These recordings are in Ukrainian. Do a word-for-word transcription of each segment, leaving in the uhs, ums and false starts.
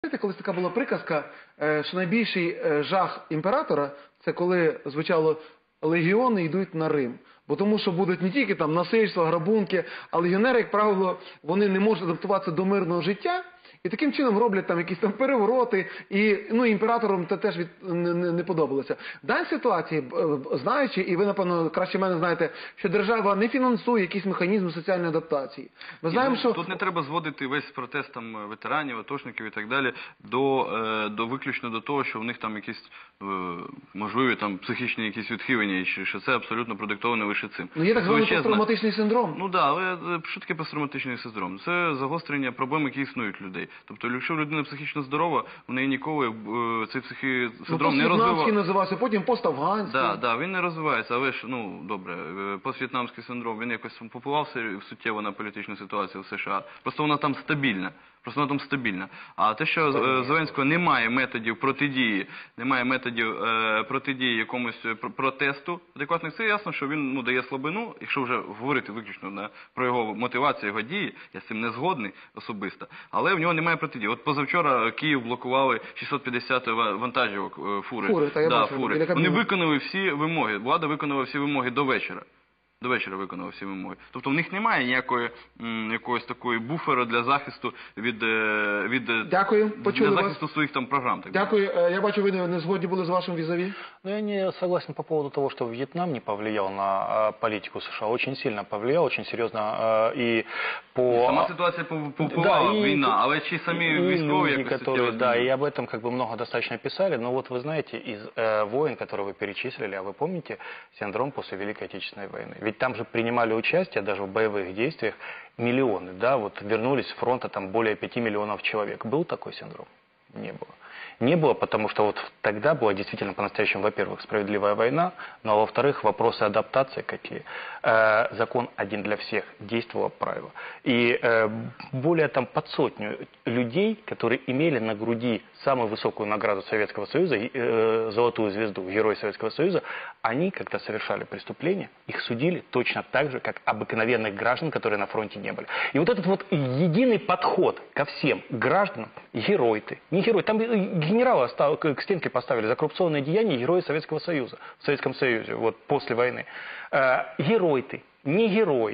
Знаєте, колись така була приказка, що найбільший жах імператора – це коли, звучало, легіони йдуть на Рим. Бо тому, що будуть не тільки там насильства, грабунки, а легіонери, як правило, вони не можуть адаптуватися до мирного життя. І таким чином роблять там якісь там перевороти, і ну, імператорам це теж від, не, не, не подобалося. В даній ситуації, знаючи, і ви, напевно, краще мене знаєте, що держава не фінансує якісь механізми соціальної адаптації. Ми знаємо, що... Тут не треба зводити весь протест там, ветеранів, атошників і так далі до, е, до виключно до того, що в них там якісь е, можливі там, психічні якісь відхилення, і що це абсолютно продиктовано лише цим. Ну є так званий посттравматичний синдром. Ну так, але що таке посттравматичний синдром? Це загострення проблем, які існують у людей. Тобто, якщо людина психічно здорова, у неї ніколи е, цей психічний синдром ну, не розвивається. називався, потім пост-афганський. Так, да, да, він не розвивається, але ж, ну, добре, поств'єтнамський синдром, він якось попливався суттєво на політичну ситуацію в США. Просто вона там стабільна. Просто вона там стабільна. А те, що е, Зеленського немає методів протидії, немає методів е, протидії якомусь протесту адекватних, це ясно, що він ну, дає слабину, якщо вже говорити виключно на, про його мотивацію, його дії, я з цим не згодний особисто, але в нього немає протидії. От позавчора Київ блокували шістсот п'ятдесят вантажівок е, фури. Фури, та я да, бачу, фури. Вони виконали всі вимоги, влада виконала всі вимоги до вечора. До вечора виконав всі вимоги. Тобто в них немає ніякої м, якоїсь такої буферу для захисту від, від Дякую, почули для вас. захисту своїх там програм. Так Дякую. Я бачу, ви не згодні були з вашим візаві. Ну, я не согласен по поводу того, что Вьетнам не повлиял на э, политику США. Очень сильно повлиял, очень серьезно. Э, и по... Сама ситуация повпливала, да, війна, але чи самі військові якось которые, да, и об этом как бы много достаточно писали. Но вот вы знаете, из э, войн, которые вы перечислили, а вы помните синдром после Великой Отечественной войны? Ведь там же принимали участие даже в боевых действиях миллионы, да, вот вернулись с фронта там более пяти миллионов человек. Был такой синдром? Не было. Не было, потому что вот тогда была действительно по-настоящему, во-первых, справедливая война, но во-вторых, вопросы адаптации какие. Э, закон один для всех, действовало правило. И э, более там под сотню людей, которые имели на груди самую высокую награду Советского Союза, э, золотую звезду, Герой Советского Союза, они, когда совершали преступления, их судили точно так же, как обыкновенных граждан, которые на фронте не были. И вот этот вот единый подход ко всем гражданам, герой ты, не герой, там генерала к стенке поставили за коррупционные деяния Герои Советского Союза, в Советском Союзе, вот после войны. Э, герой ты, не герой.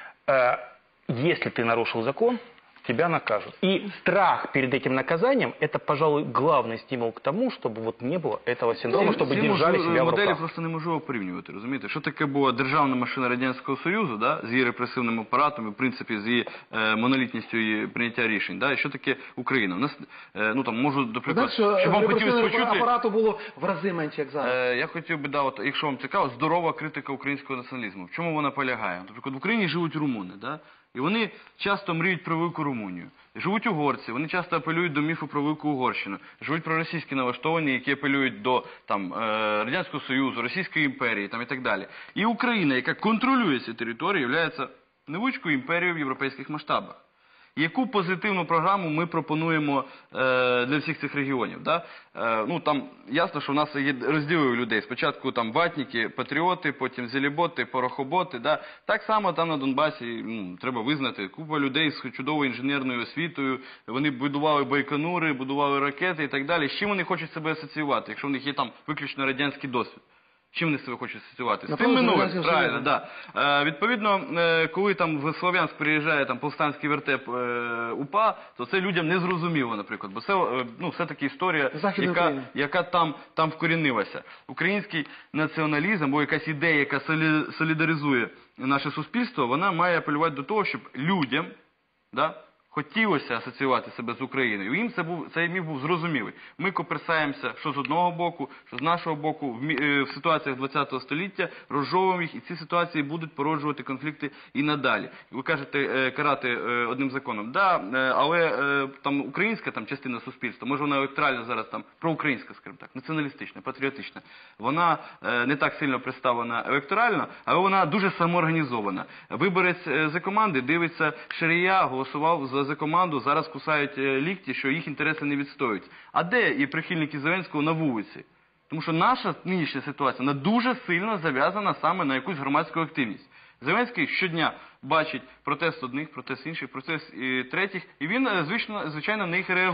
Э, если ты нарушил закон, тебя накажут. И страх перед этим наказанием – это, пожалуй, главный стимул к тому, чтобы вот не было этого синдрома, чтобы держали себя в моделі руках. просто неможливо порівнювати, розумієте? Що таке була державна машина Радянського Союзу, да, з її репресивним апаратом, і, в принципі, з її е, монолітністю і прийняття рішень, да, і що таке Україна? У нас, е, ну, там, можу, до прикладу, що щоб вам хотілося почути... почути... апарату було в рази менше, як зараз. Е, я хотів би, да, от, якщо вам цікаво, здорова критика українського націоналізму. В чому вона полягає? Наприклад, в Україні живуть румуни, да? І вони часто мріють про велику Румунію. Живуть угорці, вони часто апелюють до міфу про велику Угорщину. Живуть проросійські налаштовані, які апелюють до там, Радянського Союзу, Російської імперії там, і так далі. І Україна, яка контролює ці території, є невеличкою імперією в європейських масштабах. Яку позитивну програму ми пропонуємо е, для всіх цих регіонів? Да? Е, ну, там ясно, що в нас є розділи у людей. Спочатку там ватніки, патріоти, потім зеліботи, порохоботи. Да? Так само там на Донбасі, ну, треба визнати, купа людей з чудовою інженерною освітою, вони будували байконури, будували ракети і так далі. З чим вони хочуть себе асоціювати, якщо в них є там виключно радянський досвід? Чим вони себе хочуть асоціювати? З тим минулим, правильно, да. Е, відповідно, е, коли там в Слов'янськ приїжджає там повстанський вертеп е, УПА, то це людям не зрозуміло, наприклад, бо це, е, ну, все-таки історія, яка, яка там, там вкорінилася. Український націоналізм, або якась ідея, яка солі, солідаризує наше суспільство, вона має апелювати до того, щоб людям, да, хотілося асоціювати себе з Україною. Їм це був, цей міф був зрозумілий. Ми коперсаємося, що з одного боку, що з нашого боку, в, в ситуаціях ХХ століття, розжовуємо їх, і ці ситуації будуть породжувати конфлікти і надалі. Ви кажете, карати одним законом. Да, але там українська там, частина суспільства, може вона електоральна зараз там, проукраїнська, скажімо так, націоналістична, патріотична, вона не так сильно представлена електорально, але вона дуже самоорганізована. Виборець за команди дивиться, Шарія голосував за за команду, зараз кусають лікті, що їх інтереси не відстоюють. А де і прихильники Зеленського на вулиці? Тому що наша нинішня ситуація, вона дуже сильно зав'язана саме на якусь громадську активність. Зеленський щодня бачить протест одних, протест інших, протест третіх, і він, звичайно, на них реагує.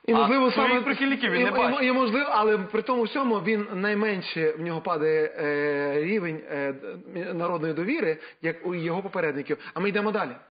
І можливо своїх саме прихильників він і- не і- бачить. і, можливо, але при тому всьому він найменше в нього падає е, рівень е, д- народної довіри, як у його попередників. А ми йдемо далі.